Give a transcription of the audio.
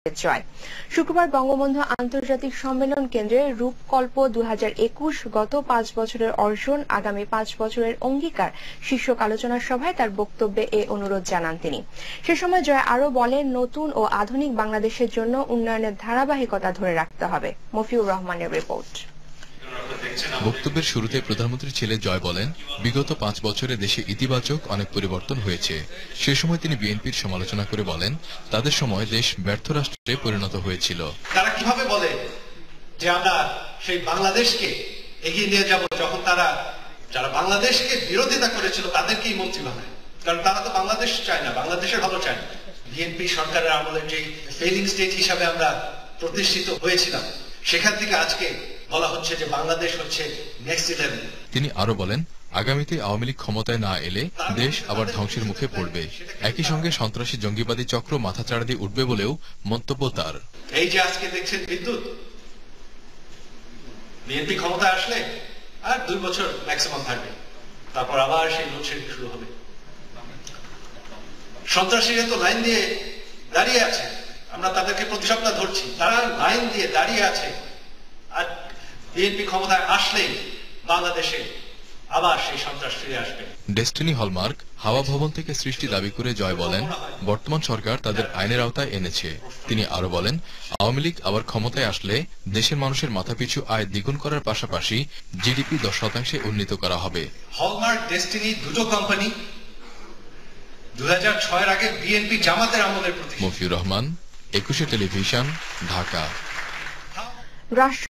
জয়। শুক্রবার বঙ্গবন্ধু আন্তর্জাতিক সম্মেলন কেন্দ্রে রূপকল্প 2021 গত 5 বছরের অর্জন, আগামী 5 বছরের অঙ্গীকার শীর্ষক আলোচনা সভায় তার বক্তব্যে এ অনুরোধ জানান তিনি। সে সময় জয় আরো বলেন, নতুন ও আধুনিক বাংলাদেশের জন্য উন্নয়নের ধারাবাহিকতা ধরে রাখতে হবে। মফিউর রহমানের রিপোর্ট। বক্তব্যের শুরুতে প্রধানমন্ত্রীর ছেলে জয় বলেন, বিগত 5 বছরে দেশে ইতিবাচক অনেক পরিবর্তন হয়েছে। সে সময় তিনি বিএনপির সমালোচনা করে বলেন, তাদের সময় দেশ ব্যর্থ রাষ্ট্রে পরিণত হয়েছিল। তারা কিভাবে বলে যে আমরা সেই বাংলাদেশকে এগিয়ে নিয়ে যাব, যখন যারা বাংলাদেশকে বিরোধিতা করেছিল তাদেরকেই মন্ত্রী বানায়। কারণ তারা তো বাংলাদেশ চায় না, বাংলাদেশের ভালো চায় না। বিএনপি সরকারের আমলে যে ফেলিং স্টেট হিসাবে আমরা প্রতিষ্ঠিত হয়েছিলাম, সেখান থেকে আজকে বলা হচ্ছে যে বাংলাদেশ হচ্ছে নেক্সট লেভেল। তিনি আরো বলেন, আগামীতে আওয়ামী লীগ ক্ষমতায় না এলে দেশ আবার ধ্বংসের মুখে পড়বে। একই সঙ্গে সন্ত্রাসী জঙ্গিবাদী চক্র মাথাচাড়া দিয়ে উঠবে বলেও মন্তব্য তার। এই যে আজকে দেখছেন বিদ্যুৎ, বিএনপি ক্ষমতায় আসলে আর 2 বছর ম্যাক্সিমাম থাকবে, তারপর আবার সেই লোডশেডিং শুরু হবে। সন্ত্রাসীরা তো লাইন দিয়ে দাঁড়িয়ে আছে, আমরা তাদেরকে প্রতি সপ্তাহ ধরছি, তারা লাইন দিয়ে দাঁড়িয়ে আছে। আর বিএনপি ক্ষমতায় আসলেই বাংলাদেশে আবার সেই সন্ত্রাস ফিরে আসবে। ডেস্টিনি হলমার্ক হাওয়া ভবন থেকে সৃষ্টি দাবি করে জয় বলেন, বর্তমান সরকার তাদের আইনের আওতায় এনেছে। তিনি আরো বলেন, আওয়ামী লীগ আবার ক্ষমতায় আসলে দেশের মানুষের মাথাপিছু আয় দ্বিগুণ করার পাশাপাশি জিডিপি 10% উন্নীত করা হবে। হলমার্ক, ডেস্টিনি দুটো কোম্পানি 2006 এর আগে বিএনপি জামাতের আমলের প্রতীক। মফিউর রহমান, 21 টেলিভিশন, ঢাকা।